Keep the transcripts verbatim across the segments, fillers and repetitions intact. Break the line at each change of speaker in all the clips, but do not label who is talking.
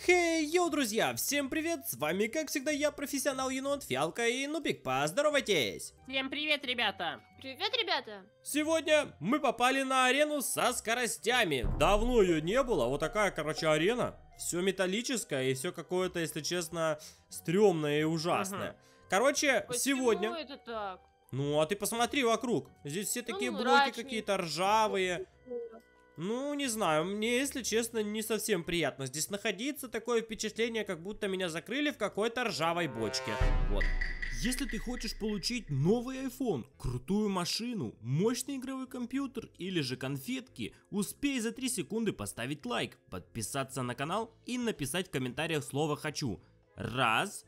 Хей, йоу, друзья, всем привет, с вами, как всегда, я, профессионал енот, Фиалка и Нубик, поздоровайтесь!
Всем привет, ребята!
Привет, ребята!
Сегодня мы попали на арену со скоростями, давно ее не было, вот такая, короче, арена, все металлическое и все какое-то, если честно, стрёмное и ужасное. Ага. Короче,
Почему
сегодня...
это так?
Ну, а ты посмотри вокруг, здесь все такие
Ну,
блоки какие-то ржавые.
Ну,
Ну, не знаю, мне, если честно, не совсем приятно здесь находиться. Такое впечатление, как будто меня закрыли в какой-то ржавой бочке. Вот. Если ты хочешь получить новый айфон, крутую машину, мощный игровой компьютер или же конфетки, успей за три секунды поставить лайк, подписаться на канал и написать в комментариях слово «хочу». Раз,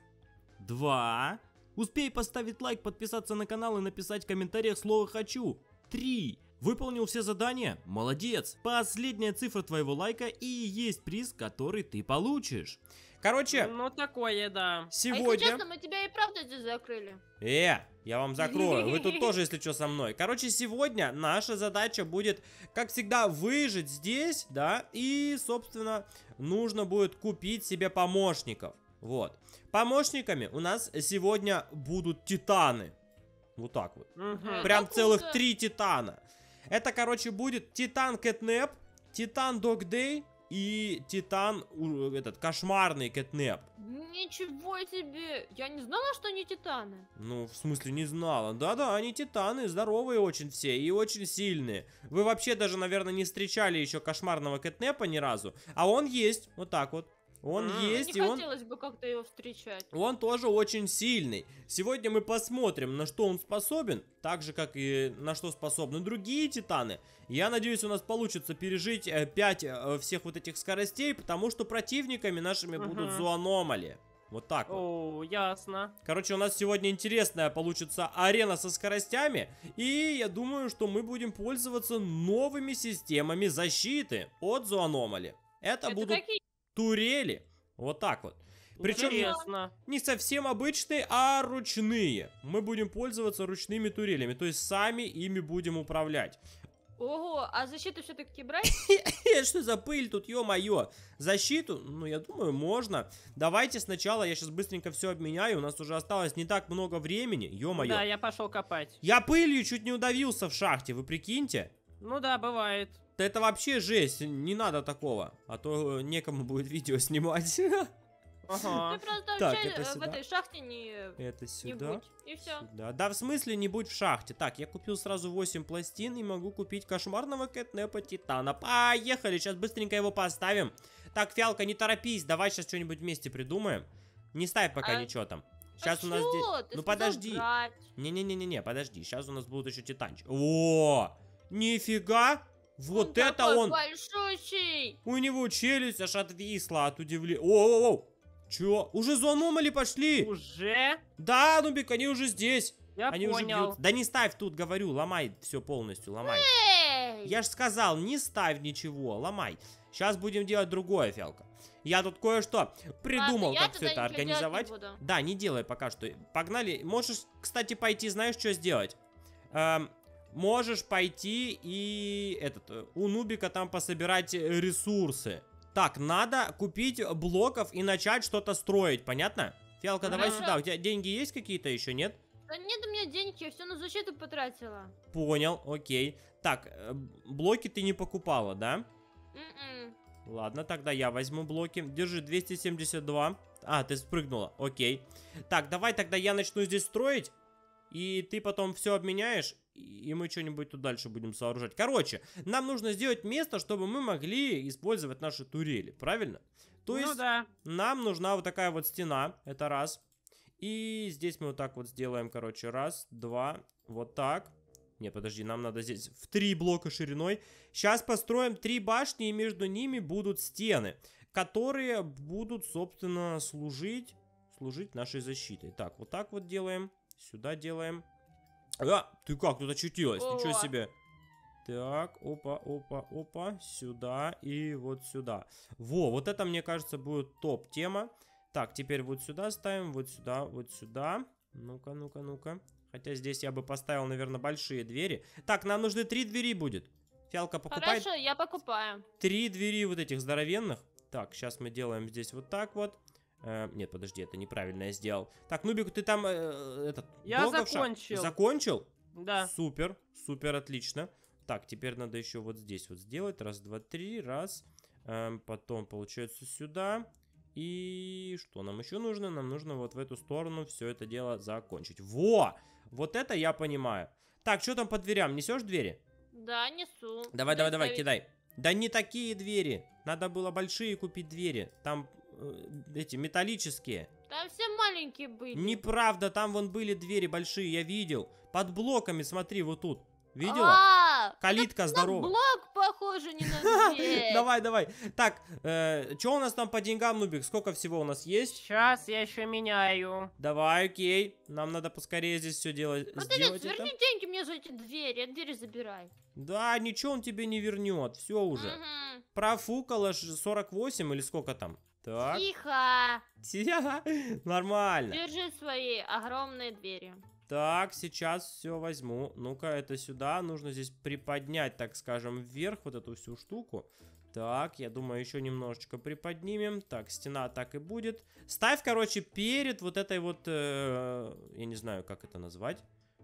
два. Успей поставить лайк, подписаться на канал и написать в комментариях слово «хочу». Три. Выполнил все задания? Молодец! Последняя цифра твоего лайка и есть приз, который ты получишь. Короче,
ну такое, да.
Сегодня...
А если честно, мы тебя и правда здесь закрыли.
Э, я вам закрою, вы тут тоже, если что, со мной. Короче, сегодня наша задача будет, как всегда, выжить здесь, да, и, собственно, нужно будет купить себе помощников. Вот. Помощниками у нас сегодня будут титаны. Вот так вот.
Угу.
Прям целых три титана. Это, короче, будет Титан Кэтнеп, Титан Догдей и Титан, этот, кошмарный Кэтнеп.
Ничего себе! Я не знала, что они титаны.
Ну, в смысле, не знала. Да-да, они титаны, здоровые очень все и очень сильные. Вы вообще даже, наверное, не встречали еще кошмарного Кэтнепа ни разу. А он есть, вот так вот. Он
Mm.
есть,
не
и он...
хотелось бы как-то его встречать.
Он тоже очень сильный. Сегодня мы посмотрим, на что он способен, так же, как и на что способны другие титаны. Я надеюсь, у нас получится пережить пять всех вот этих скоростей, потому что противниками нашими uh-huh. будут зоономали. Вот так вот.
О, ясно.
Короче, у нас сегодня интересная получится арена со скоростями, и я думаю, что мы будем пользоваться новыми системами защиты от зоономали. Это, Это будут... Какие? Турели. Вот так вот. Причем
Интересно.
Не совсем обычные, а ручные. Мы будем пользоваться ручными турелями. То есть сами ими будем управлять.
Ого, а защиту все-таки брать?
Что за пыль тут, ё-моё. Защиту, ну я думаю, можно. Давайте сначала я сейчас быстренько все обменяю. У нас уже осталось не так много времени. Ё-моё.
Да, я пошел копать.
Я пылью чуть не удавился в шахте, вы прикиньте.
Ну да, бывает.
Да это вообще жесть, не надо такого, а то некому будет видео снимать.
Ага.
Ты просто
так,
вообще
это
в
сюда.
этой шахте не,
это сюда.
не будь, и все.
Сюда. Да, в смысле не будь в шахте. Так, я купил сразу восемь пластин и могу купить кошмарного Кэтнепа Титана. Поехали, сейчас быстренько его поставим. Так, Фиалка, не торопись, давай сейчас что-нибудь вместе придумаем. Не ставь пока а... ничего там. Сейчас
а
у нас
что?
здесь...
Ты
ну подожди. Не-не-не-не, подожди. Сейчас у нас будут еще титанчики. О, нифига. Вот
он
это он!
Большущий!
У него челюсть аж отвисла от удивления. О-о-о! Чё? Уже зоономали пошли?
Уже?
Да, Нубик, они уже здесь.
Я
они
понял.
Уже да не ставь тут, говорю, ломай все полностью, ломай.
Эй!
Я ж сказал, не ставь ничего, ломай. Сейчас будем делать другое, Фиалка. Я тут кое-что придумал,
Ладно,
как все это организовать.
Не
да, не делай пока что. Погнали. Можешь, кстати, пойти, знаешь, что сделать? Эм, Можешь пойти и этот, у Нубика там пособирать ресурсы. Так, надо купить блоков и начать что-то строить, понятно? Фиалка, давай
Ага.
сюда. У тебя деньги есть какие-то еще, нет?
Да нет у меня денег, я все на защиту потратила.
Понял, окей. Так, блоки ты не покупала, да?
Mm-mm.
Ладно, тогда я возьму блоки. Держи, двести семьдесят два. А, ты спрыгнула, окей. Так, давай тогда я начну здесь строить. И ты потом все обменяешь, и мы что-нибудь тут дальше будем сооружать. Короче, нам нужно сделать место, чтобы мы могли использовать наши турели, правильно? То
ну
есть,
да.
нам нужна вот такая вот стена, это раз. И здесь мы вот так вот сделаем, короче, раз, два, вот так. Не, подожди, нам надо здесь в три блока шириной. Сейчас построим три башни, и между ними будут стены, которые будут, собственно, служить, служить нашей защитой. Так, вот так вот делаем. Сюда делаем. А, ты как тут очутилась? О. Ничего себе. Так, опа, опа, опа. Сюда и вот сюда. Во, вот это, мне кажется, будет топ-тема. Так, теперь вот сюда ставим, вот сюда, вот сюда. Ну-ка, ну-ка, ну-ка. Хотя здесь я бы поставил, наверное, большие двери. Так, нам нужны три двери будет. Фиалка, покупай.
Хорошо, я покупаю.
Три двери вот этих здоровенных. Так, сейчас мы делаем здесь вот так вот. Э, нет, подожди, это неправильно я сделал. Так, Нубик, ты там э, этот...
Я
долго в шаг-
закончил.
Закончил?
Да.
Супер, супер, отлично. Так, теперь надо еще вот здесь вот сделать. Раз, два, три, раз. Эм, потом, получается, сюда. И что нам еще нужно? Нам нужно вот в эту сторону все это дело закончить. Во! Вот это я понимаю. Так, что там по дверям? Несешь двери?
Да, несу.
Давай,
Куда
давай, давай,
ставить?
кидай. Да не такие двери. Надо было большие купить двери. Там э, эти металлические.
Там все маленькие были.
Неправда, там вон были двери большие, я видел. Под блоками, смотри, вот тут. Видела?
А,
Калитка
на
здоровая.
блок похоже, не на дверь.
Давай, давай. Так, что у нас там по деньгам, Нубик? Сколько всего у нас есть?
Сейчас я еще меняю.
Давай, окей. Нам надо поскорее здесь все делать.
Смотри,
сделать это.
верни деньги мне за эти двери, а двери забирай.
Да, ничего он тебе не вернет. Все уже.
Мгм.
Профукало ж сорок восемь или сколько там? Так.
Тихо.
Тихо. Нормально.
Держи свои огромные двери.
Так, сейчас все возьму. Ну-ка, это сюда. Нужно здесь приподнять, так скажем, вверх вот эту всю штуку. Так, я думаю, еще немножечко приподнимем. Так, стена так и будет. Ставь, короче, перед вот этой вот... э, я не знаю, как это назвать.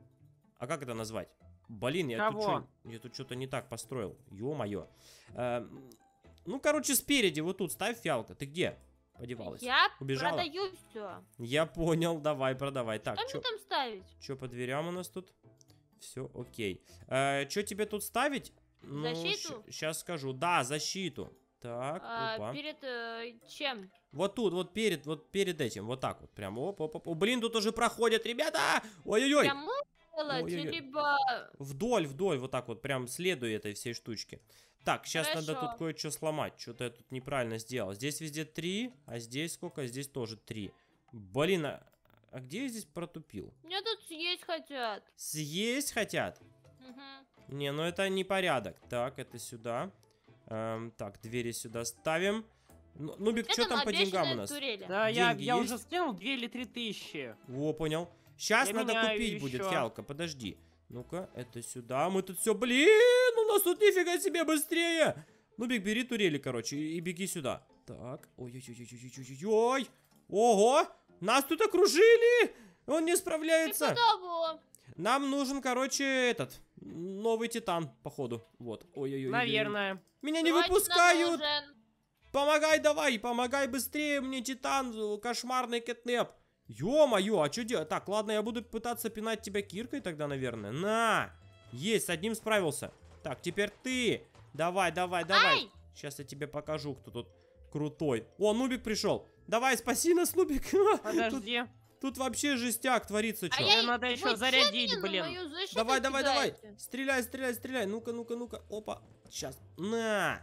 А как это назвать? Блин, я тут,
Кого?
чё- я тут что-то не так построил. Ё-моё. Э, ну, короче, спереди вот тут ставь, фиалка. Ты где подевалась?
Я
Убежала?
продаю все.
Я понял, давай, продавай. Так,
Что
чё...
мне там ставить?
Что по дверям у нас тут? Все, окей. Что тебе тут ставить?
Защиту?
Сейчас скажу. Да, защиту. Так,
А,
опа.
перед э, чем?
Вот тут, вот перед, вот перед этим, вот так вот, прям, оп, оп, оп. О, блин, тут уже проходят, ребята! Ой-ой-ой!
Прям делать,
Ой-ой-ой.
либо...
Вдоль, вдоль, вот так вот, прям следуя этой всей штучке. Так, сейчас надо
Хорошо.
тут кое-что сломать. Что-то я тут неправильно сделал. Здесь везде три, а здесь сколько? Здесь тоже три. Блин, а, а где я здесь протупил?
Меня тут съесть хотят.
Съесть хотят?
Мгм.
Не, ну это не порядок. Так, это сюда. Эм, так, двери сюда ставим. Ну, Нубик, что
Это
там по деньгам у
обещанные
нас?
турели.
Да, я,
Деньги
я
есть?
уже скинул две или три тысячи.
О, понял. Сейчас
Я
надо
меняю
купить будет,
ещё.
фиалка, подожди. Ну-ка, это сюда. Мы тут все, блин, у нас тут нифига себе быстрее. Нубик, бери турели, короче, и, и беги сюда. Так, ой-ой-ой-ой-ой-ой-ой. Ого, нас тут окружили. Он не
Типа
справляется.
того.
Нам нужен, короче, этот, новый титан, походу. Вот, ой-ой-ой.
Наверное.
Меня не
Срочно
выпускают.
нужен.
Помогай давай, помогай быстрее мне, титан, кошмарный кэтнеп. Ё-моё, а что делать? Так, ладно, я буду пытаться пинать тебя киркой тогда, наверное. На! Есть, с одним справился. Так, теперь ты. Давай, давай, давай.
Ай!
Сейчас я тебе покажу, кто тут крутой. О, Нубик пришел. Давай, спаси нас, Нубик. Тут,
Подожди.
тут вообще жестяк творится,
А
что.
я-
Надо еще
Вы чё
зарядить,
мне на
блин.
мою защиту
Давай, давай, давай.
кидаете?
Стреляй, стреляй, стреляй. Ну-ка, ну-ка, ну-ка. Опа. Сейчас. На.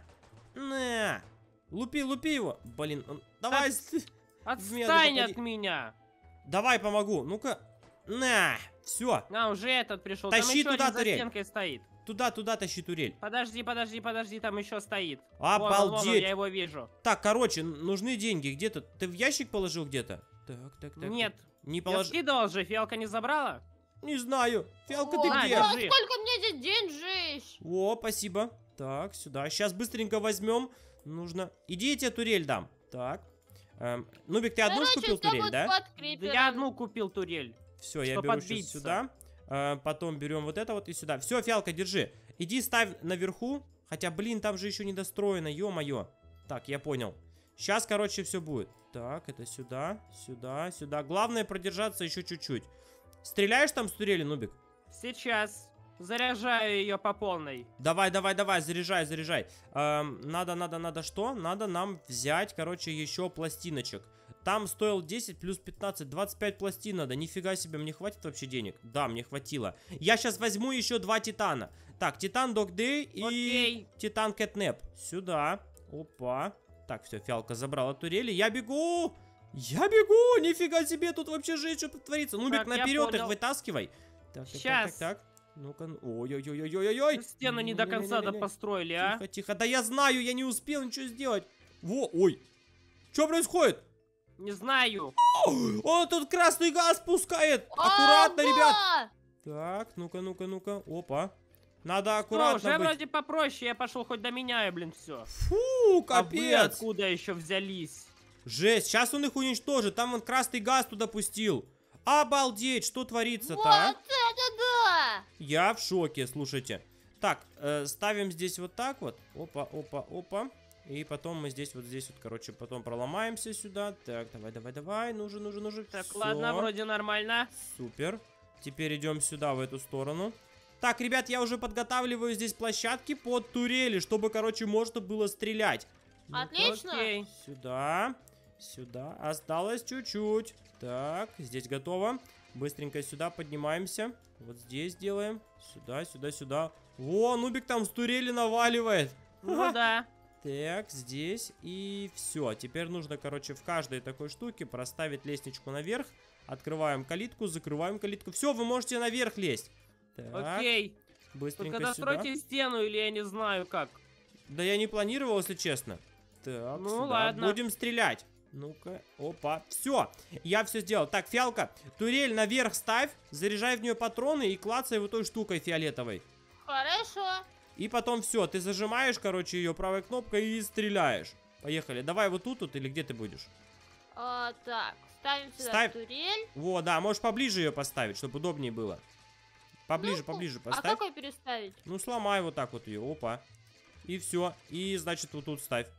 На. Лупи, лупи его. Блин, он... давай. с-
Отстань
попади.
от меня.
Давай, помогу. Ну-ка. На. Все.
А, уже этот пришел.
Тащи
Там еще
туда
один за
турель.
стенкой стоит.
Туда, туда тащи турель.
Подожди, подожди, подожди, там еще стоит. Вон он, вон он,
Обалдеть.
я его вижу.
Так, короче, н- нужны деньги. Где-то. Ты в ящик положил где-то? Так, так, так.
Нет,
так. Не
я
положил.
скидывал же, фиалка не забрала?
Не знаю. Фиалка,
О,
ты
на,
где?
да,
держи.
сколько мне здесь деньжищ?
О, спасибо. Так, сюда. Сейчас быстренько возьмем. Нужно. Иди, я тебе турель дам. Так. Эм, Нубик, ты одну ж
Короче,
купил
всё
турель,
будет
да?
под
Да
крипером.
я одну купил турель.
Все, я
что
беру сейчас
подбиться.
сюда. Э, потом берем вот это вот и сюда. Все, фиалка, держи. Иди ставь наверху. Хотя, блин, там же еще не достроено, ё-моё. Так, я понял. Сейчас, короче, все будет. Так, это сюда, сюда, сюда. Главное продержаться еще чуть-чуть. Стреляешь там с турели, Нубик?
Сейчас заряжаю ее по полной.
Давай, давай, давай, заряжай, заряжай. Эм, надо, надо, надо что? Надо нам взять, короче, еще пластиночек. Там стоил десять плюс пятнадцать, двадцать пять пластин надо. Нифига себе, мне хватит вообще денег? Да, мне хватило. Я сейчас возьму еще два титана. Так, титан Dog Day и
Окей.
титан Catnap. Сюда. Опа. Так, все, фиалка забрала турели. Я бегу! Я бегу! Нифига себе, тут вообще жесть, что творится. Нубик,
Так, я
наперед их
понял.
вытаскивай. Так, так, так,
Щас.
так, так. Ну-ка, ну- ой-ой-ой-ой-ой-ой.
Стену не до конца
Не-не-не-не-не.
построили, а?
Тихо, тихо. Да я знаю, я не успел ничего сделать. Во, ой. Что происходит?
Не знаю.
Он тут красный газ пускает. Аккуратно, ребят.
Ага!
Так, ну-ка, ну-ка, ну-ка. Опа. Надо
Ну,
аккуратно
уже
быть.
вроде попроще, я пошел хоть до меня, и, блин, все.
Фу,
А вы
капец.
откуда еще взялись?
Жесть, сейчас он их уничтожит. Там он красный газ туда пустил. Обалдеть, что творится-то,
Вот
а?
это да!
Я в шоке, слушайте. Так, э, ставим здесь вот так вот. Опа, опа, опа. И потом мы здесь вот здесь вот, короче, потом проломаемся сюда. Так, давай, давай, давай. Нужен, нужен, нужен.
Так,
Всё.
ладно, вроде нормально.
Супер. Теперь идем сюда, в эту сторону. Так, ребят, я уже подготавливаю здесь площадки под турели, чтобы, короче, можно было стрелять. Ну-ка,
Отлично!
Окей.
Сюда, сюда. Осталось чуть-чуть. Так, здесь готово. Быстренько сюда поднимаемся. Вот здесь делаем. Сюда, сюда, сюда. Во, Нубик там с турели наваливает.
Ну да.
Так, здесь и все. Теперь нужно, короче, в каждой такой штуке проставить лестничку наверх. Открываем калитку, закрываем калитку. Все, вы можете наверх лезть. Так,
Окей.
быстренько
Только
сюда.
достройте стену, или я не знаю как.
Да я не планировал, если честно. Так,
Ну,
сюда.
ладно.
Будем стрелять. Ну-ка, опа. Все, я все сделал. Так, Фиалка, турель наверх ставь, заряжай в нее патроны и клацай вот той штукой фиолетовой.
Хорошо.
И потом все, ты зажимаешь, короче, ее правой кнопкой и стреляешь. Поехали. Давай вот тут вот или где ты будешь?
А, так, ставим сюда
Ставь.
турель.
Во, да, можешь поближе ее поставить, чтобы удобнее было. Поближе,
Ну,
поближе
А
поставь.
как ее переставить?
Ну, сломай вот так вот ее, опа. И все. И, значит, вот тут ставь.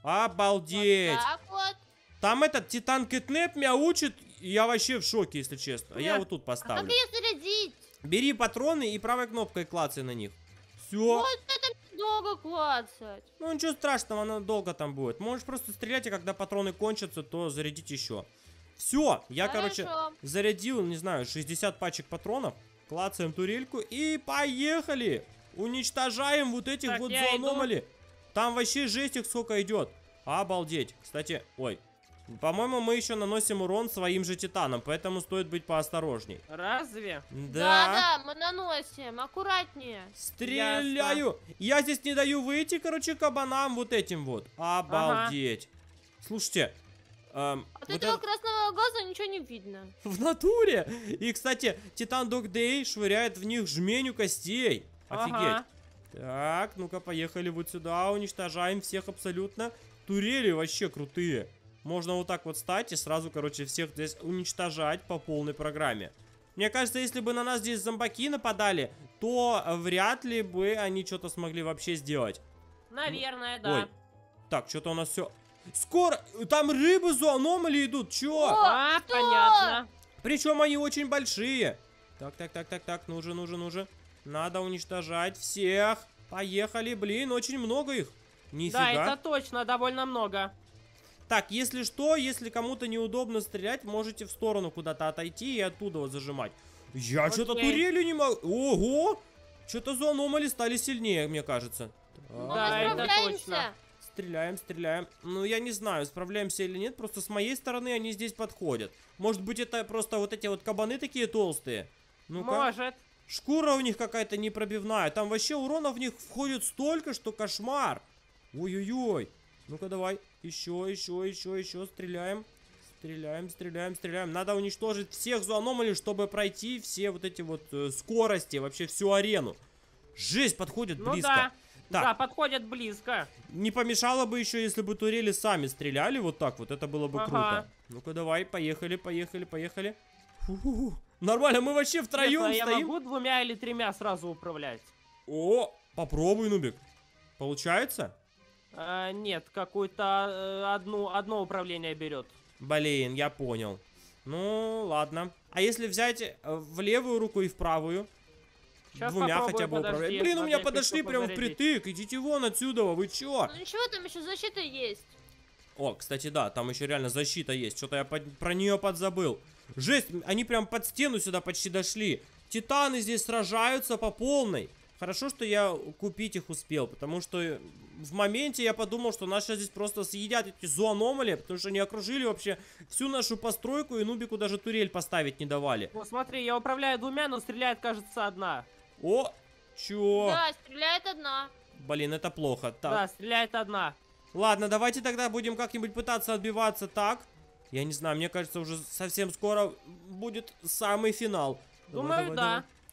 Обалдеть!
Вот так вот.
Там этот Титан Кэтнеп мяучит. Я вообще в шоке, если честно. А я
Нет.
вот тут
А как
поставлю.
ее зарядить?
Бери патроны и правой кнопкой клацай на них. Все.
Вот это долго клацать.
Ну, ничего страшного, она долго там будет. Можешь просто стрелять, а когда патроны кончатся, то зарядить еще. Все, я, короче,
Хорошо.
зарядил, не знаю, шестьдесят пачек патронов. Клацаем турельку и поехали. Уничтожаем вот этих
Так,
вот
я иду.
зоономали. Там вообще жесть их сколько идет. Обалдеть. Кстати, ой. По-моему, мы еще наносим урон своим же титанам, поэтому стоит быть поосторожней.
Разве?
Да.
Да, мы наносим. Аккуратнее.
Стреляю. Я здесь не даю выйти, короче, кабанам вот этим вот. Обалдеть. Слушайте. эм,
От
вот
этого
это-
красного газа ничего не видно.
В натуре. И, кстати, Титан Дог Дэй швыряет в них жменю костей. Офигеть.
Ага.
Так, ну-ка, поехали вот сюда. Уничтожаем всех абсолютно. Турели вообще крутые. Можно вот так вот стать и сразу, короче, всех здесь уничтожать по полной программе. Мне кажется, если бы на нас здесь зомбаки нападали, то вряд ли бы они что-то смогли вообще сделать.
Наверное,
Ой.
да.
Так, что-то у нас все... Скоро! Там рыбы зоономали идут, чё?
А,
что?
понятно.
Причем они очень большие. Так, так, так, так, так, нужен, нужен, нужен. Надо уничтожать всех. Поехали, блин, очень много их. Нифига.
Да, это точно, довольно много.
Так, если что, если кому-то неудобно стрелять, можете в сторону куда-то отойти и оттуда вот зажимать. Я
Окей.
что-то турелью не могу. Ого! Что-то зоономали стали сильнее, мне кажется.
Ну,
Так,
Да,
мы
это
справляемся.
точно.
Стреляем, стреляем. Ну, я не знаю, справляемся или нет. Просто с моей стороны они здесь подходят. Может быть, это просто вот эти вот кабаны такие толстые? Ну-ка.
Может.
Шкура у них какая-то непробивная. Там вообще урона в них входит столько, что кошмар. Ой-ой-ой. Ну-ка, давай. Еще, еще, еще, еще. Стреляем. Стреляем, стреляем, стреляем. Надо уничтожить всех зоономалей, чтобы пройти все вот эти вот э, скорости. Вообще всю арену. Жесть, подходит
Ну
близко.
да.
Так.
Да, подходят близко.
Не помешало бы еще, если бы турели сами стреляли вот так вот. Это было бы
Ага.
круто. Ну-ка, давай, поехали, поехали, поехали. Фу-ху-ху. Нормально, мы вообще втроем
Честно, я
стоим.
могу двумя или тремя сразу управлять?
О, попробуй, Нубик. Получается?
А, нет, какую-то э, одну, одно управление берет.
Блин, я понял. Ну, ладно. А если взять э, в левую руку и в правую?
Щас
Двумя
попробую,
хотя бы
подожди,
управлять. Блин, у меня
надо
подошли
пистолет
прям
зарядить.
впритык. Идите вон отсюда, вы чё?
Ну ничего, там еще защита есть.
О, кстати, да, там еще реально защита есть. Что-то я под- про нее подзабыл. Жесть, они прям под стену сюда почти дошли. Титаны здесь сражаются по полной. Хорошо, что я купить их успел, потому что в моменте я подумал, что нас сейчас здесь просто съедят эти зоономали, потому что они окружили вообще всю нашу постройку, и Нубику даже турель поставить не давали.
Ну смотри, я управляю двумя, но стреляет, кажется, одна.
О, чё?
Да, стреляет одна.
Блин, это плохо. Так,
Да, стреляет одна.
ладно, давайте тогда будем как-нибудь пытаться отбиваться так. Я не знаю, мне кажется, уже совсем скоро будет самый финал. Давай,
Думаю,
давай,
да.
давай.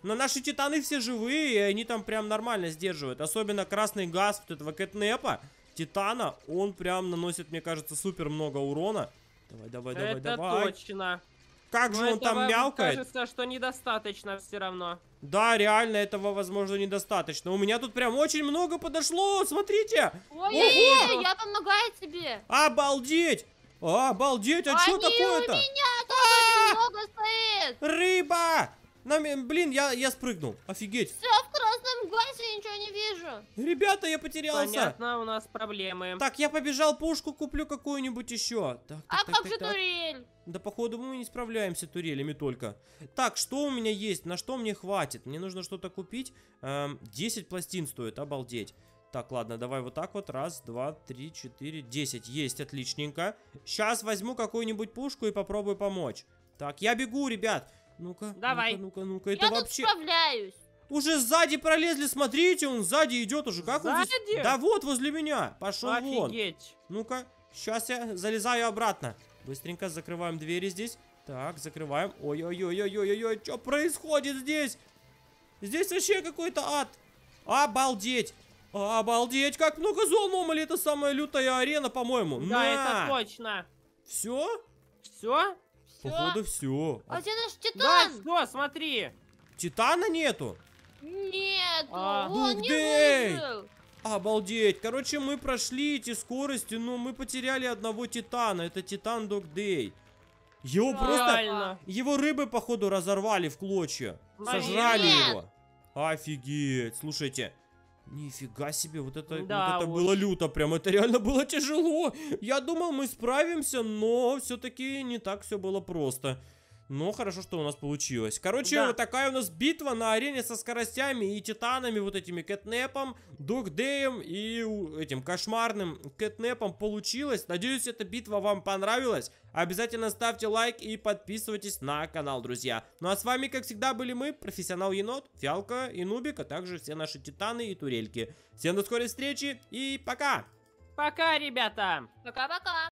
Но наши титаны все живые, и они там прям нормально сдерживают. Особенно красный газ вот этого кэтнепа, титана, он прям наносит, мне кажется, супер много урона. Давай, давай, давай,
Это
давай.
точно.
Как
Но
же он там
этого,
мявкает.
кажется, что недостаточно все равно.
Да, реально, этого, возможно, недостаточно. У меня тут прям очень много подошло, смотрите.
Ой,
Ого!
я помогаю тебе.
Обалдеть. Обалдеть, а что
Они
такое-то?
у меня тут очень много стоит.
Рыба! Нам, блин, я, я спрыгнул. Офигеть.
Все в красном газе, ничего не вижу.
Ребята, я потерялся.
Понятно, у нас проблемы.
Так, я побежал, пушку куплю какую-нибудь еще. Так,
А
так, так,
как
так,
же
так.
турель?
Да, походу, мы не справляемся турелями только. Так, что у меня есть? На что мне хватит? Мне нужно что-то купить. Эм, десять пластин стоит, обалдеть. Так, ладно, давай вот так вот. Раз, два, три, четыре, десять. Есть, отличненько. Сейчас возьму какую-нибудь пушку и попробую помочь. Так, я бегу, ребят. Ну-ка,
Давай.
ну-ка, ну-ка, ну-ка.
Я
Это
тут
вообще...
справляюсь.
Уже сзади пролезли, смотрите, он сзади идет уже. Как он здесь?
Сзади?
Да вот, возле меня. Пошел вон.
Офигеть.
Ну-ка, сейчас я залезаю обратно. Быстренько закрываем двери здесь. Так, закрываем. Ой-ой-ой-ой-ой-ой, что происходит здесь? Здесь вообще какой-то ад. Обалдеть. Обалдеть, как много зол, Момали, это самая лютая арена, по-моему.
Да, это точно.
Все?
Все?
Всё?
Походу, все.
А где наш
Да,
титан?
все, смотри.
Титана нету?
Нет,
А,
он
Дух
не
Дэй!
выжил.
Обалдеть. Короче, мы прошли эти скорости, но мы потеряли одного титана. Это титан Dog Day. Его
Да.
просто...
Реально.
Его рыбы, походу, разорвали в клочья. Сожрали
Нет.
его. Офигеть. Слушайте. Нифига себе, вот это,
Да
вот это
уж.
было люто, прям это реально было тяжело. Я думал, мы справимся, но все-таки не так все было просто. Но хорошо, что у нас получилось. Короче,
Да.
вот такая у нас битва на арене со скоростями и титанами, вот этими кэтнепом, Догдеем и у- этим кошмарным кэтнепом получилось. Надеюсь, эта битва вам понравилась. Обязательно ставьте лайк и подписывайтесь на канал, друзья. Ну а с вами, как всегда, были мы, Профессионал Енот, Фиалка и Нубик, а также все наши титаны и турельки. Всем до скорой встречи и пока!
Пока, ребята.
Пока-пока.